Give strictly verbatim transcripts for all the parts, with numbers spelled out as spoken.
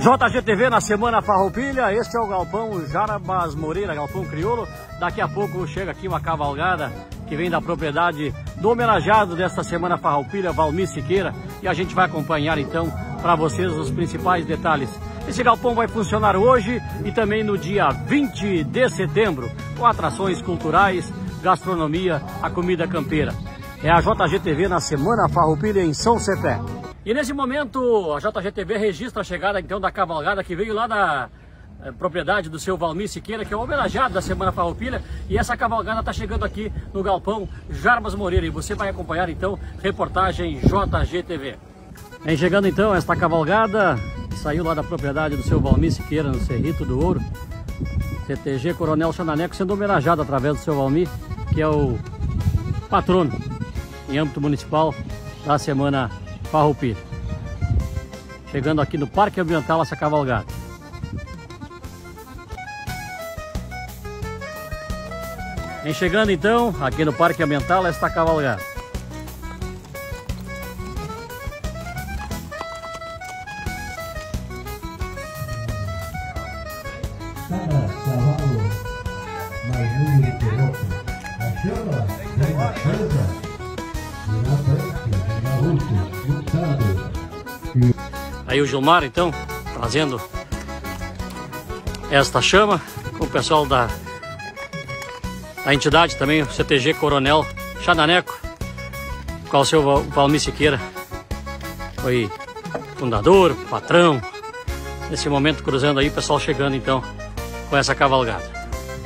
J G T V na Semana Farroupilha. Este é o Galpão Jarbas Moreira, Galpão Crioulo. Daqui a pouco chega aqui uma cavalgada que vem da propriedade do homenageado desta Semana Farroupilha, Valmir Siqueira, e a gente vai acompanhar então para vocês os principais detalhes. Esse galpão vai funcionar hoje e também no dia vinte de setembro, com atrações culturais, gastronomia, a comida campeira. É a J G T V na Semana Farroupilha em São Cepé. E nesse momento a J G T V registra a chegada então da cavalgada que veio lá da eh, propriedade do seu Valmir Siqueira, que é o homenageado da Semana Farroupilha, e essa cavalgada está chegando aqui no Galpão Jarbas Moreira, e você vai acompanhar então reportagem J G T V. Vem chegando então esta cavalgada, que saiu lá da propriedade do seu Valmir Siqueira, no Cerrito do Ouro, C T G Coronel Xananeco, sendo homenageado através do seu Valmir, que é o patrono em âmbito municipal da Semana Farroupilha. Chegando aqui no Parque Ambiental essa cavalgada. Vem chegando então aqui no Parque Ambiental esta cavalgada. Cada cavalo mais lindo que o outro, a chama vem na chama, e na frente, na última, lutado. Aí o Gilmar então trazendo esta chama com o pessoal da, da entidade também, o C T G Coronel Xananeco, qual o seu Valmir Siqueira foi fundador, patrão. Nesse momento cruzando aí, o pessoal chegando então com essa cavalgada.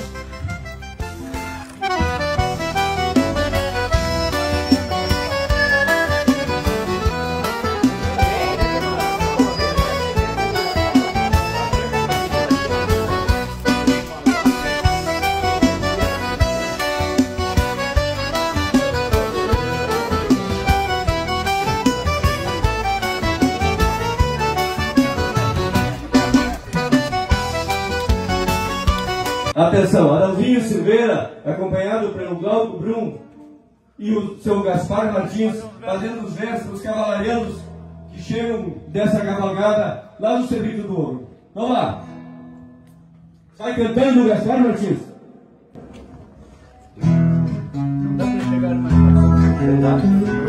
Atenção, Adãozinho Silveira, acompanhado pelo Glauco Brum e o seu Gaspar Martins, fazendo os versos dos cavalarianos que chegam dessa cavalgada lá no Cerrito do Ouro. Vamos lá! Sai cantando o Gaspar Martins. Não dá para chegar mais pra não dá.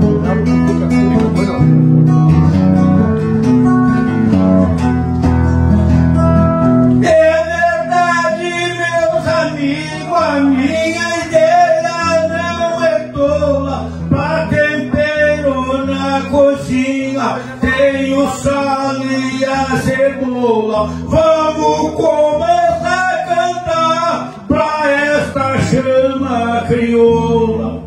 A minha ideia não é tola, pra tempero na cozinha tem o sal e a cebola. Vamos começar a cantar pra esta chama crioula.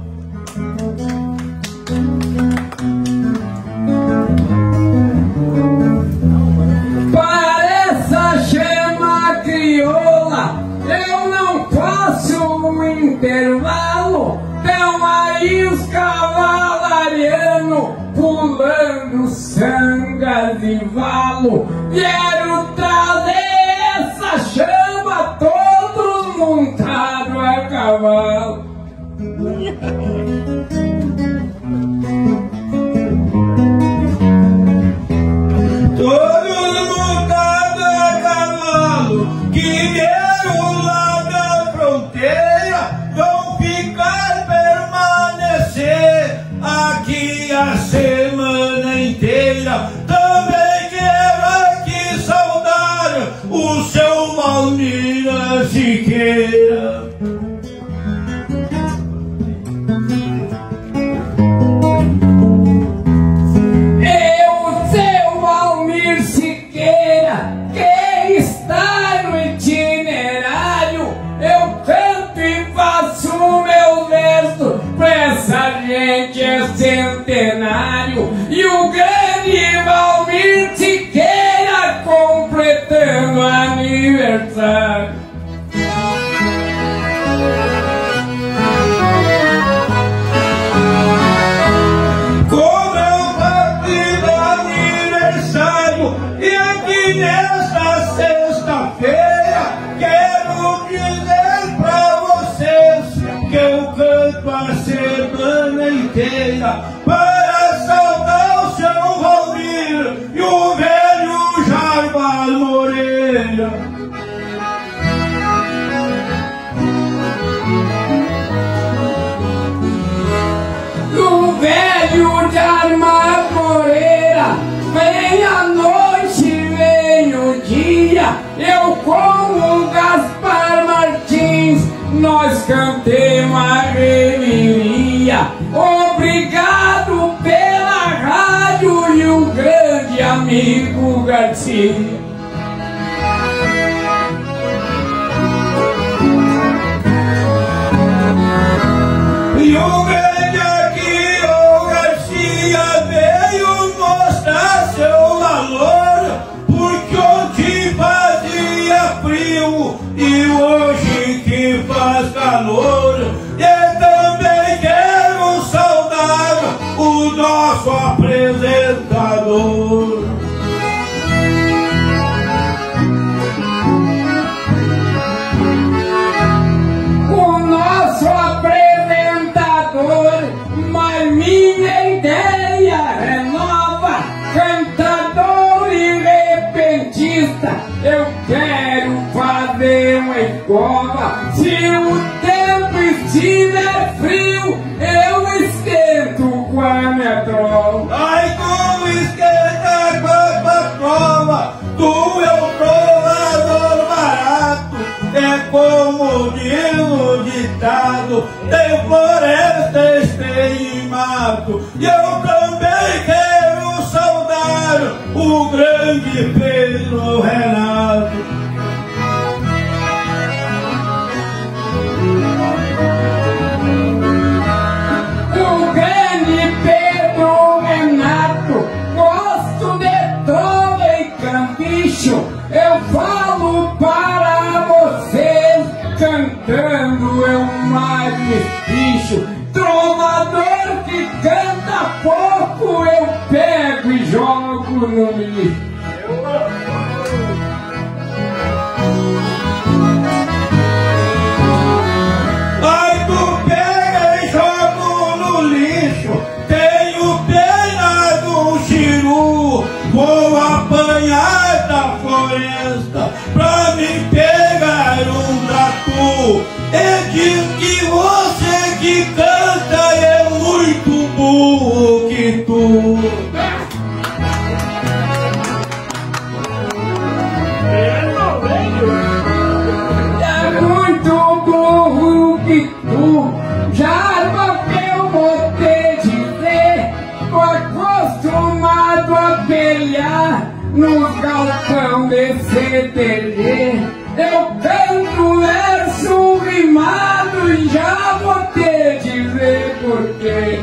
Para essa chama crioula eu não faço um intervalo. Tão aí os cavalarianos pulando sanga de valo. Quero trazer essa chama todos montados a cavalo. Todos montados a cavalo que vieram lá da fronteira, vão ficar, permanecer aqui a semana inteira. Também quero aqui saudar o seu Valmir Siqueira. Eu, seu Valmir Siqueira, que está no itinerário, eu canto e faço o meu verso pra essa gente é centenário. E o grande Valmir Siqueira completando aniversário. Como eu parti do aniversário e aqui nesta sexta-feira quero dizer pra vocês que eu canto a semana inteira para saudar o seu Valmir e o velho Jarbas. Garcia, obrigado pela rádio e o grande amigo Garcia. E o grande aqui, o Garcia, veio mostrar seu valor, porque ontem fazia frio e hoje que faz calor. E também quero saudar o nosso apresentador. O nosso apresentador, mas minha ideia é nova, cantador e repentista. Eu quero fazer uma escova. Se o tempo estiver frio, eu esquento com a minha trova. Ai, tu esquenta com a patrova, tu é o trovador barato. É como diz o ditado, tem florestas, tem mato. E eu também quero saudar o grande Pedro Renato. O grande Pedro Renato, gosto de todo e cambicho. Eu falo para vocês, cantando eu mais bicho. Trovador que canta pouco, eu pego e jogo no lixo. Ai, tu pega e joga no lixo. Tenho pena do chiru, vou apanhar da floresta pra me pegar um tatu. E diz que você que canta é muito burro que tu. É muito burro que tu. Já que eu vou te dizer, tô acostumado a pelear no galpão de C T G. Eu canto verso rimado e já vou te dizer porquê.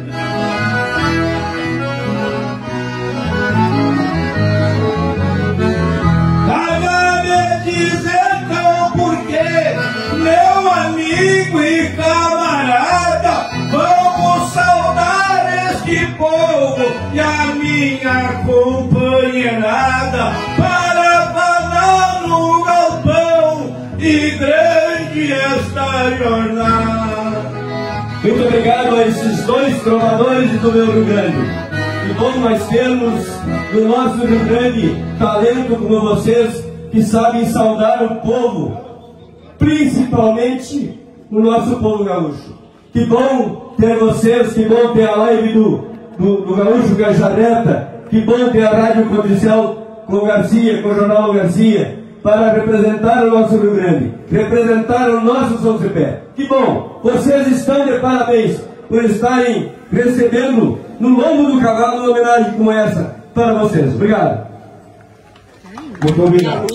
Tava me dizer então porquê, meu amigo e camarada, vamos saudar este povo e a minha companheirada para falar no galpão e grande esta jornada. Muito obrigado a esses dois trovadores do meu Rio Grande. Que bom nós termos no nosso Rio Grande talento como vocês, que sabem saudar o povo, principalmente o nosso povo gaúcho. Que bom ter vocês, que bom ter a live do, do, do Gaúcho Gajareta, que bom ter a Rádio Codicial com o Garcia, com o Jornal Garcia, para representar o nosso Rio Grande, representar o nosso São Cepé. Que bom, vocês estão de parabéns por estarem recebendo no lombo do cavalo uma homenagem como essa para vocês. Obrigado. Muito obrigado.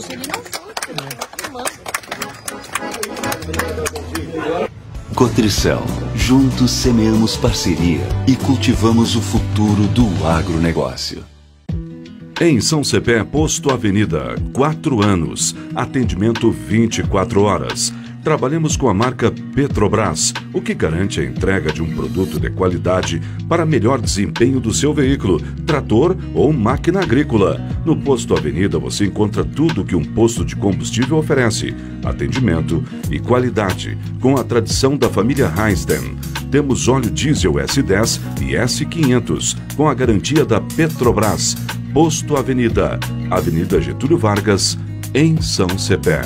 Cotricel, juntos semeamos parceria e cultivamos o futuro do agronegócio. Em São Cepé, Posto Avenida, quatro anos, atendimento vinte e quatro horas. Trabalhamos com a marca Petrobras, o que garante a entrega de um produto de qualidade para melhor desempenho do seu veículo, trator ou máquina agrícola. No Posto Avenida você encontra tudo que um posto de combustível oferece: atendimento e qualidade, com a tradição da família Heisten. Temos óleo diesel S dez e S quinhentos, com a garantia da Petrobras. Posto Avenida, Avenida Getúlio Vargas, em São Cepé.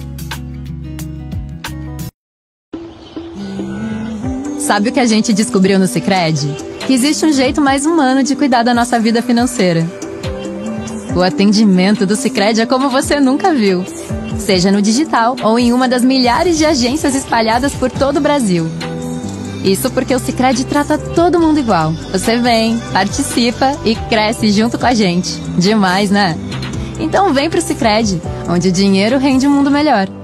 Sabe o que a gente descobriu no Sicredi? Que existe um jeito mais humano de cuidar da nossa vida financeira. O atendimento do Sicredi é como você nunca viu, seja no digital ou em uma das milhares de agências espalhadas por todo o Brasil. Isso porque o Sicredi trata todo mundo igual. Você vem, participa e cresce junto com a gente. Demais, né? Então vem pro Sicredi, onde o dinheiro rende um mundo melhor.